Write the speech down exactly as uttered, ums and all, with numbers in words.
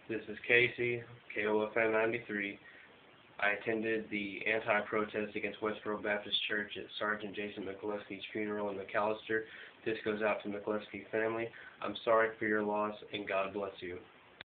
This is Casey, K O F M ninety-three. I attended the anti-protest against Westboro Baptist Church at Sergeant Jason McCluskey's funeral in McAlester. This goes out to the McCluskey family. I'm sorry for your loss, and God bless you.